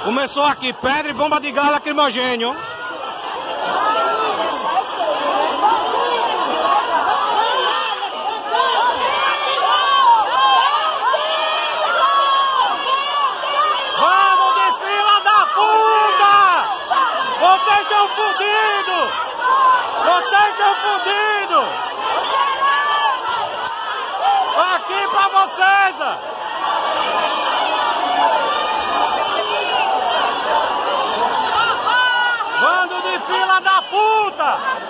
Começou aqui pedra e bomba de gás lacrimogênio. Vamos de fila da puta! Vocês estão fudidos! Vocês estão fudidos! Aqui pra vocês! Bando de fila da puta!